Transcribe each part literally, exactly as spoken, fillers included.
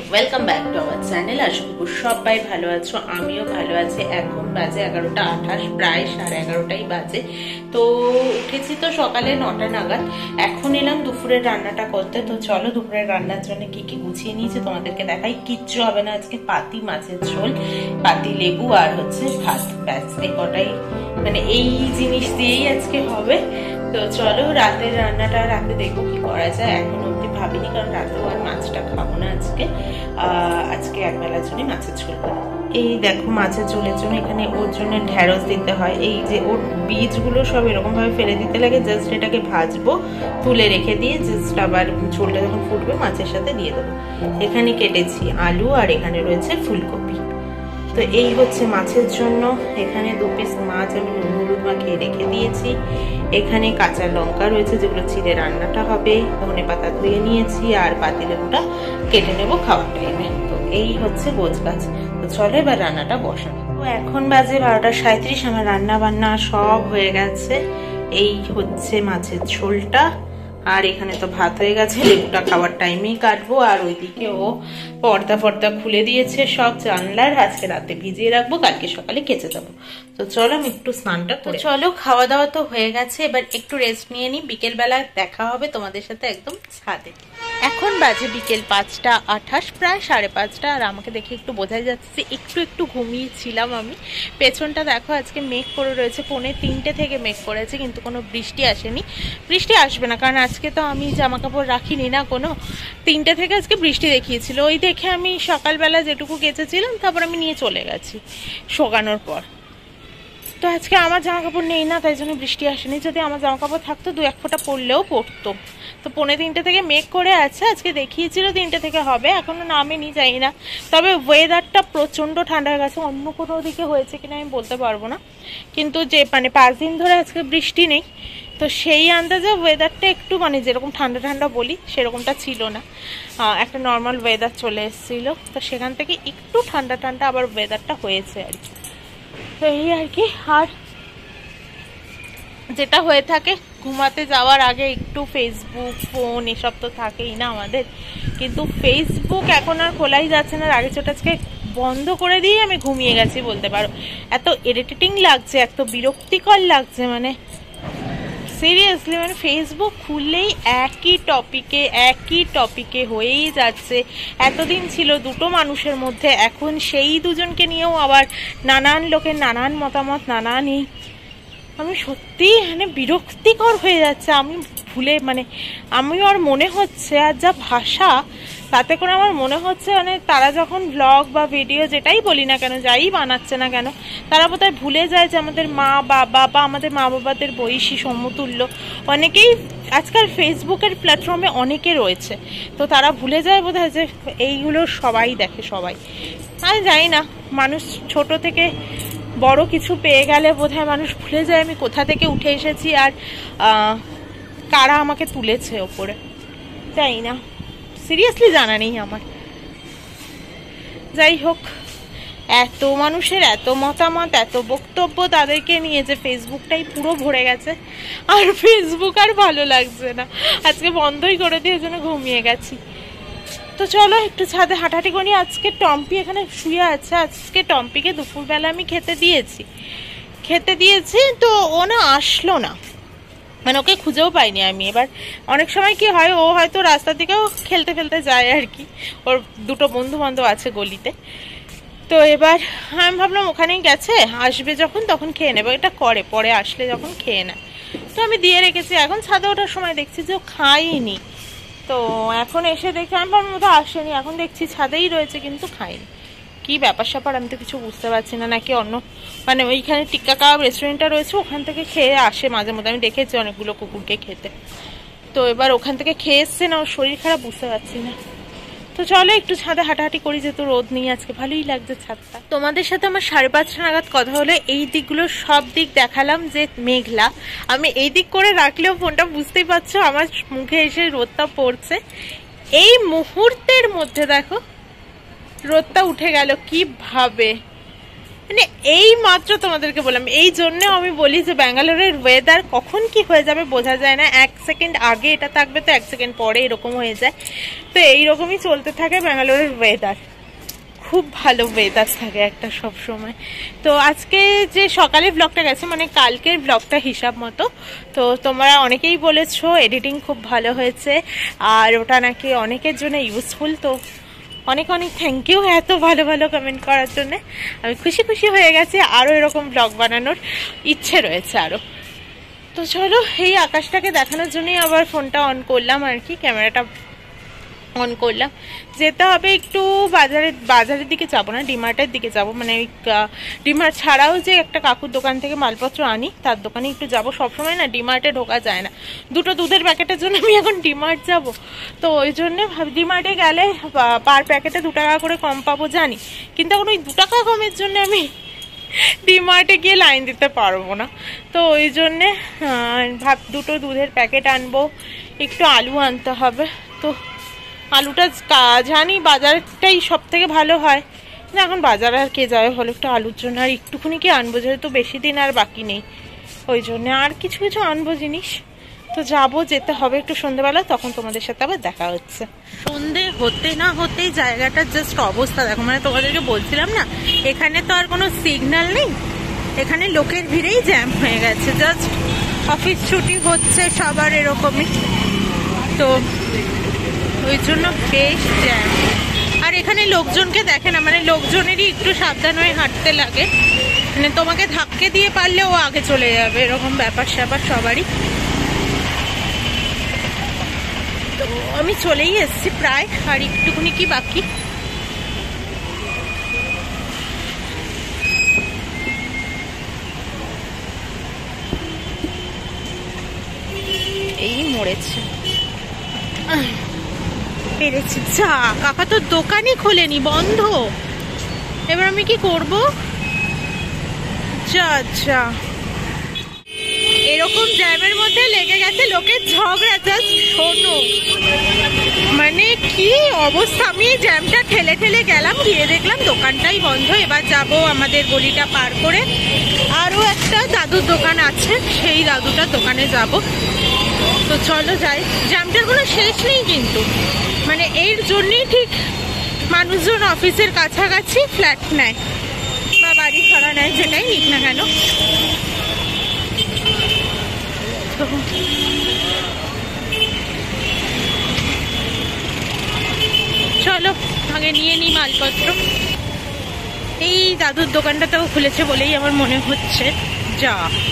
Welcome back to our channel. আশা করি সবাই ভালো আছো, আমিও ভালো আছি। এখন বাজে এগারোটা আঠাশ, প্রায় সাড়ে এগারোটাই বাজে। তো উঠেছি তো সকালে নটা নাগাদ। এখন এলাম দুপুরের রান্নাটা করতে। তো চলো দুপুরের রান্নার জন্য কি কি গুছিয়ে নিয়েছি তোমাদেরকে দেখাই। কিচ্ছু হবে না আজকে, পাতি মাছের ঝোল, পাতি লেবু আর হচ্ছে ভাত, ব্যাস এই কটাই, মানে এই জিনিস দিয়েই আজকে হবে। তো চলো রাতের রান্নাটা রাতে দেখবো কি করা যায়। এখন অব্দি ভাবিনি, কারণ রাতেও আর মাছটা খাবো না আজকে। আহ আজকে একবেলার জন্য মাছের ঝোল করবো। এই দেখো মাছের ঝোলের জন্য এখানে ওর জন্য ঢেঁড়স দিতে হয়। এই যে ওর বীজগুলো সব এরকম ভাবে ফেলে দিতে লাগে। জাস্ট এটাকে ভাজবো, তুলে রেখে দিয়ে জাস্ট আবার ঝোলটা যখন ফুটবে মাছের সাথে দিয়ে দেবো। এখানে কেটেছি আলু আর এখানে রয়েছে ফুলকপি। তো এই হচ্ছে মাছের জন্য। এখানে দু পিস মাছ আমি নুন হলুদ মাখিয়ে রেখে দিয়েছি। এখানে কাঁচা লঙ্কা রয়েছে যেগুলো চিড়ে রান্নাটা হবে। ধনে পাতা ধুয়ে নিয়েছি আর পাতিলেবুটা কেটে নেবো খাওয়ার টাইমে। তো এই হচ্ছে গোছগাছ। তো চলো এবার রান্নাটা বসানো। তো এখন বাজে বারোটা সাঁইত্রিশ, আমার রান্না বান্না সব হয়ে গেছে। এই হচ্ছে মাছের ঝোলটা, আর এখানে তো ভাত হয়ে গেছে। লেবুটা খাওয়ার টাইমেই কাটবো। আর ওইদিকে ও পর্দা ফর্দা খুলে দিয়েছে সব জানলার। আজকে রাতে ভিজিয়ে রাখবো, কালকে সকালে কেচে দেবো। তো চলো আমি একটু স্নানটা করে। চলো খাওয়া দাওয়া তো হয়ে গেছে, এবার একটু রেস্ট নিয়ে নিই। বিকেল বেলা দেখা হবে তোমাদের সাথে একদম ছাদে। এখন বাজে বিকেল পাঁচটা আঠাশ, প্রায় সাড়ে পাঁচটা। আর আমাকে দেখে একটু বোঝাই যাচ্ছে একটু একটু ঘুমিয়েছিলাম আমি। পেছনটা দেখো আজকে মেঘ করে রয়েছে, পৌনে তিনটে থেকে মেঘ করেছে, কিন্তু কোনো বৃষ্টি আসেনি। বৃষ্টি আসবে না, কারণ আজকে তো আমি জামা কাপড় রাখিনি না কোনো। তিনটে থেকে আজকে বৃষ্টি দেখিয়েছিল, ওই দেখে আমি সকালবেলা যেটুকু কেচেছিলাম তারপর আমি নিয়ে চলে গেছি শোকানোর পর। তো আজকে আমার জামা কাপড় নেই না, তাই জন্য বৃষ্টি আসেনি। যদি আমার জামা কাপড় থাকতো দু এক ফোঁটা পড়লেও পড়তো। তো পৌনে তিনটে থেকে মেঘ করে আছে, আজকে দেখিয়েছিল তিনটে থেকে হবে, এখনো নামেনি জানি না। তবে ওয়েদারটা প্রচণ্ড ঠান্ডা হয়ে গেছে। অন্য কোনো দিকে হয়েছে কিনা আমি বলতে পারবো না, কিন্তু যে মানে পাঁচ দিন ধরে আজকে বৃষ্টি নেই, তো সেই আন্দাজে ওয়েদারটা একটু মানে যেরকম ঠান্ডা ঠান্ডা বলি সেরকমটা ছিল না। একটা নর্মাল ওয়েদার চলে এসেছিলো, তো সেখান থেকে একটু ঠান্ডা ঠান্ডা আবার ওয়েদারটা হয়েছে আর কি। তো এই আর কি। আর যেটা হয়ে থাকে ঘুমাতে যাওয়ার আগে একটু ফেসবুক, ফোন এসব তো থাকেই না আমাদের, কিন্তু ফেসবুক এখন আর খোলাই যাচ্ছে না। আগে ছোট আজকে বন্ধ করে দিয়ে আমি ঘুমিয়ে গেছি বলতে পারো। এত ইরিটেটিং লাগছে, এত বিরক্তিকর লাগছে, মানে সিরিয়াসলি, মানে ফেসবুক খুললেই একই টপিকে একই টপিকে হয়েই যাচ্ছে। এতদিন ছিল দুটো মানুষের মধ্যে, এখন সেই দুজনকে নিয়েও আবার নানান লোকের নানান মতামত, নানানই। আমি সত্যি মানে বিরক্তিকর হয়ে যাচ্ছে। আমি ভুলে মানে আমি আর মনে হচ্ছে, আর যা ভাষা তাতে করে আমার মনে হচ্ছে মানে তারা যখন ব্লগ বা ভিডিও যেটাই বলি না কেন, যাই বানাচ্ছে না কেন, তারা বোধহয় ভুলে যায় যে আমাদের মা বাবা বা আমাদের মা বাবাদের বয়সী সমতুল্য অনেকেই আজকাল ফেসবুকের প্ল্যাটফর্মে অনেকে রয়েছে। তো তারা ভুলে যায় বোধহয় যে এইগুলো সবাই দেখে, সবাই। আমি জানি না, মানুষ ছোট থেকে বড় কিছু পেয়ে গেলে বোধহয় মানুষ ভুলে যায় আমি কোথা থেকে উঠে এসেছি আর কারা আমাকে তুলেছে ওপরে, তাই না? সিরিয়াসলি জানা নেই আমার। যাই হোক, এত মানুষের এত মতামত, এত বক্তব্য তাদেরকে নিয়ে যে ফেসবুকটাই পুরো ভরে গেছে। আর ফেসবুক আর ভালো লাগছে না, আজকে বন্ধই করে দিয়ে জন্য ঘুমিয়ে গেছি। তো চলো একটু ছাদে হাঁটাহাঁটি করি। আজকে টম্পি এখানে শুয়ে আছে। আজকে টম্পিকে দুপুরবেলা আমি খেতে দিয়েছি খেতে দিয়েছি তো ও না আসলো না, মানে ওকে খুঁজেও পাইনি আমি। এবার অনেক সময় কি হয়, ও হয়তো রাস্তা দিকেও খেলতে ফেলতে যায় আর কি, ওর দুটো বন্ধু বান্ধব আছে গলিতে। তো এবার আমি ভাবলাম ওখানেই গেছে, আসবে যখন তখন খেয়ে নেবো, এটা করে পরে আসলে যখন খেয়ে নেয়। তো আমি দিয়ে রেখেছি। এখন ছাদে ওঠার সময় দেখছি যে ও খাইনি। তো এখন এসে দেখি আমি ভাবলাম মতো আসেনি, এখন দেখছি ছাদেই রয়েছে কিন্তু খাইনি। কি ব্যাপার স্যাপার আমি তো কিছু বুঝতে পারছি না। নাকি অন্য মানে ওইখানে টিক্কা কাবাব রেস্টুরেন্টটা রয়েছে, ওখান থেকে খেয়ে আসে মাঝে মধ্যে, আমি দেখেছি অনেকগুলো কুকুরকে খেতে। তো এবার ওখান থেকে খেয়ে এসছে না ওর শরীর খারাপ, বুঝতে পারছি না। তো চলো একটু ছাদে হাঁটাহাঁটি করি, যেহেতু রোদ নিয়ে আজকে ভালোই লাগছে ছাদটা। তোমাদের সাথে আমার সাড়ে পাঁচটা নাগাদ কথা হলো। এই দিকগুলো সব দিক দেখালাম যে মেঘলা। আমি এই দিক করে রাখলেও ফোনটা বুঝতেই পারছো আমার মুখে এসে রোদটা পড়ছে। এই মুহূর্তের মধ্যে দেখো রোদটা উঠে গেল কিভাবে, মানে এই মাত্র তোমাদেরকে বললাম, এই জন্য আমি বলি যে ব্যাঙ্গালোরের ওয়েদার কখন কি হয়ে যাবে বোঝা যায় না। এক সেকেন্ড আগে এটা থাকবে তো এক সেকেন্ড পরে এরকম হয়ে যায়। তো এইরকমই চলতে থাকে ব্যাঙ্গালোরের ওয়েদার, খুব ভালো ওয়েদার থাকে একটা সব সময়। তো আজকে যে সকালে ব্লগটা গেছে মানে কালকের ব্লগটা হিসাব মতো, তো তোমরা অনেকেই বলেছো এডিটিং খুব ভালো হয়েছে আর ওটা নাকি অনেকের জন্য ইউজফুল। তো অনেক অনেক থ্যাংক ইউ এত ভালো ভালো কমেন্ট করার জন্য। আমি খুশি খুশি হয়ে গেছি, আরও এরকম ব্লগ বানানোর ইচ্ছে রয়েছে আরও। তো চলো এই আকাশটাকে দেখানোর জন্যই আবার ফোনটা অন করলাম আর কি, ক্যামেরাটা অন করলাম। যেতে হবে একটু বাজারের বাজারের দিকে যাবো না, ডিমার্টের দিকে যাব। মানে ওই ডিমার্ট ছাড়াও যে একটা কাকুর দোকান থেকে মালপত্র আনি তার দোকানে একটু যাবো। সবসময় না ডিমার্টে ঢোকা যায় না, দুটো দুধের প্যাকেটের জন্য আমি এখন ডিমার্ট যাব। তো ওই জন্যে ডিমার্টে গেলে পার প্যাকেটে দু টাকা করে কম পাবো জানি, কিন্তু এখন ওই দু টাকা কমের জন্য আমি ডিমার্টে গিয়ে লাইন দিতে পারবো না। তো ওই জন্যে ভাব দুটো দুধের প্যাকেট আনবো, একটু আলু আনতে হবে। তো আলুটা জানি বাজারটাই সব থেকে ভালো হয় না, এখন বাজারে আর কে যাবে ভালো একটু আলুর জন্য। আর একটুখানি কি আনবো, যেহেতু বেশি দিন আর বাকি নেই, ওই জন্যে আর কিছু কিছু আনবো জিনিস। তো যাবো, যেতে হবে একটু সন্ধ্যেবেলা, তখন তোমাদের সাথে আবার দেখা হচ্ছে। সন্ধে হতে না হতেই জায়গাটার জাস্ট অবস্থা দেখো। মানে তোমাদেরকে বলছিলাম না এখানে তো আর কোনো সিগন্যাল নেই, এখানে লোকের ভিড়েই জ্যাম হয়ে গেছে। জাস্ট অফিস ছুটি হচ্ছে সবার এরকমই, তো ওই জন্য বেশ জ্যাম। আর এখানে লোকজনকে দেখে না, মানে লোকজনেরই একটু সাবধান হয়ে হাঁটতে লাগে। মানে তোমাকে ধাক্কে দিয়ে পারলে ও আগে চলে যাবে, এরকম ব্যাপার স্যাপার সবারই। তো আমি চলেই এসেছি প্রায়, আর একটুখানি কি বাকি। এই মরেছে পেরেছি। যা কাকা তো দোকানই খোলেনি, বন্ধ। এবার আমি কি করব? যা যা এরকম জ্যামের মধ্যে লেগে গেছে লোকের ঝগড়া। জাস্ট শোনো মানে কি অবস্থা। আমি এই জ্যামটা ঠেলে ঠেলে গেলাম, গিয়ে দেখলাম দোকানটাই বন্ধ। এবার যাব আমাদের গলিটা পার করে, আরও একটা দাদুর দোকান আছে, সেই দাদুটার দোকানে যাব। তো চলো যাই। জ্যামটার কোনো শেষ নেই কিন্তু, মানে এর জন্যই ঠিক মানুষজন অফিসের কাছাকাছি ফ্ল্যাট নেয় বা বাড়ি ভাড়া নেয়, যেটাই নিক না কেন। চলো আগে নিয়ে নিই মালপত্র। এই দাদুর দোকানটাতেও খুলেছে বলেই আমার মনে হচ্ছে। যা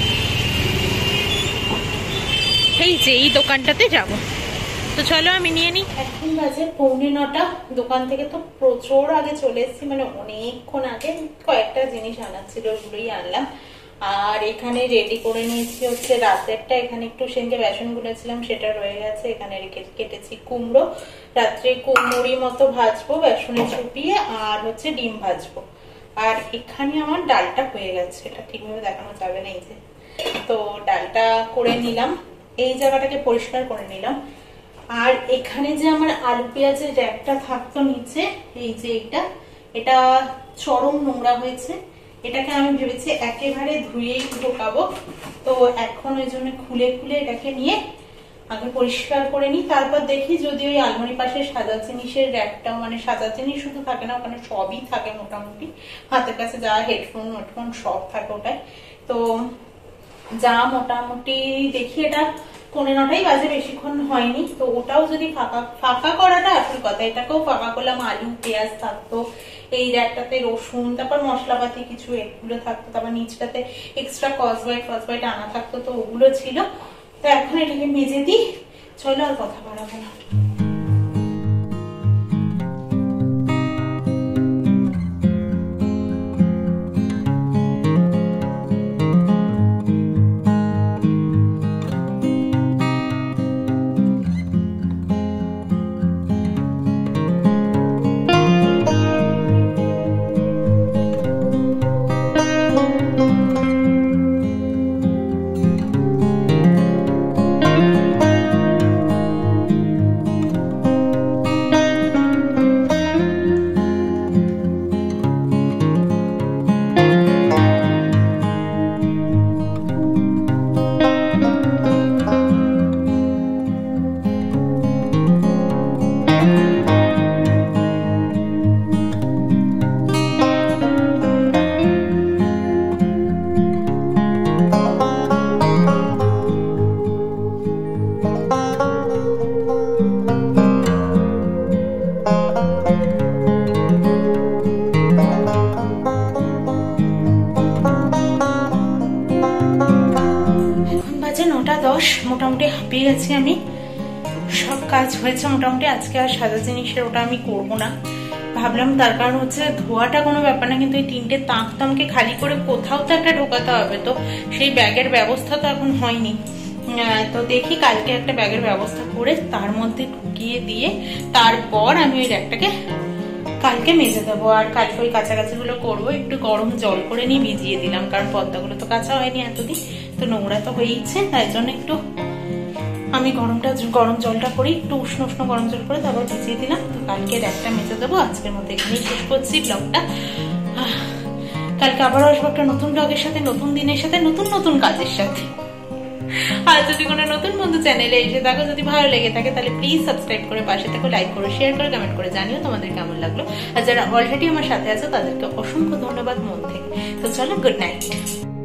এই যে এই দোকানটাতে যাব। তো চলো আমি নিয়ে নিই। এখন বাজে পৌনে নটা। দোকান থেকে তো প্রচুর আগে চলে এসেছি, মানে অনেকক্ষণ আগে। কয়েকটা জিনিস আনার ছিল, ওগুলোই আনলাম। আর এখানে রেডি করে নিয়েছি হচ্ছে রাতেরটা। এখানে একটু সেনকে বেসন গুলেছিলাম, সেটা রয়ে গেছে। এখানে রেখে কেটেছি কুমড়ো, রাত্রে কুমড়ি মতো ভাজবো বেসনে চুপিয়ে, আর হচ্ছে ডিম ভাজবো। আর এখানে আমার ডালটা হয়ে গেছে, এটা ঠিকভাবে দেখানো যাবে না এই যে। তো ডালটা করে নিলাম, এই জায়গাটাকে পরিষ্কার করে নিলাম। আর এখানে যে আমার আলু পেঁয়াজের র্যাকটা থাকতো নিচে, এই যে এটা এটা চরম নোংরা হয়েছে। এটাকে আমি ভেবেছি একেবারে ধুয়েই ঢোকাবো। তো এখন ওই জন্য খুলে খুলে এটাকে নিয়ে আগে পরিষ্কার করে নিই, তারপর দেখি যদি ওই আলমারি পাশে সাদা জিনিসের র্যাকটাও, মানে সাদা জিনিস শুধু থাকে না, ওখানে সবই থাকে মোটামুটি। হাতের কাছে যা হেডফোন হেডফোন সব থাকে ওটাই। তো যা মোটামুটি দেখি, এটা পৌনে নটাই বাজে, বেশিক্ষণ হয়নি। তো ওটাও যদি ফাঁকা ফাঁকা করাটা আসল কথা, এটাকেও ফাঁকা করলাম। আলু পেঁয়াজ থাকতো, এই র্যাকটাতে রসুন, তারপর মশলাপাতি কিছু এগুলো থাকতো, তারপর নিচটাতে এক্সট্রা কসবাইট ফসবাইট আনা থাকতো, তো ওগুলো ছিল। তো এখন এটাকে মেজে দিই। চলো আর কথা বাড়াবো না। বাজে নটা দশ, মোটামুটি হাঁপিয়ে গেছি আমি। সব কাজ হয়েছে মোটামুটি। আজকে আর সাদা জিনিসের ওটা আমি করবো না ভাবলাম, তার কারণ হচ্ছে ধোয়াটা কোনো ব্যাপার না, কিন্তু এই তিনটে তাক তো আমাকে খালি করে কোথাও তো একটা ঢোকাতে হবে, তো সেই ব্যাগের ব্যবস্থা তো এখন হয়নি। তো দেখি কালকে একটা ব্যাগের ব্যবস্থা করে তার মধ্যে ঢুকিয়ে দিয়ে তারপর আমি ওই ব্যাগটাকে কালকে মেজে দেবো। আর কালকে ওই কাছাকাছিগুলো করবো, একটু গরম জল করে নিয়ে ভিজিয়ে দিলাম, কারণ পর্দাগুলো তো কাঁচা হয়নি এতদিন, তো নোংরা তো হয়েইছে, তাই জন্য একটু আমি গরমটা গরম জলটা করি, একটু উষ্ণ উষ্ণ গরম জল করে তারপর ভিজিয়ে দিলাম। তো কালকে একটা মেজে দেবো। আজকের মধ্যে এখানেই শেষ করছি ব্লগটা। কালকে আবারও আসবো একটা নতুন ব্লগের সাথে, নতুন দিনের সাথে, নতুন নতুন কাজের সাথে। আর যদি কোনো নতুন বন্ধু চ্যানেলে এসে থাকো, যদি ভালো লেগে থাকে তাহলে প্লিজ সাবস্ক্রাইব করে পাশে থাকো, লাইক করো, শেয়ার করে, কমেন্ট করে জানিও তোমাদের কেমন লাগলো। আর যারা অলরেডি আমার সাথে আছো তাদেরকে অসংখ্য ধন্যবাদ মন থেকে। তো চলো, গুড নাইট।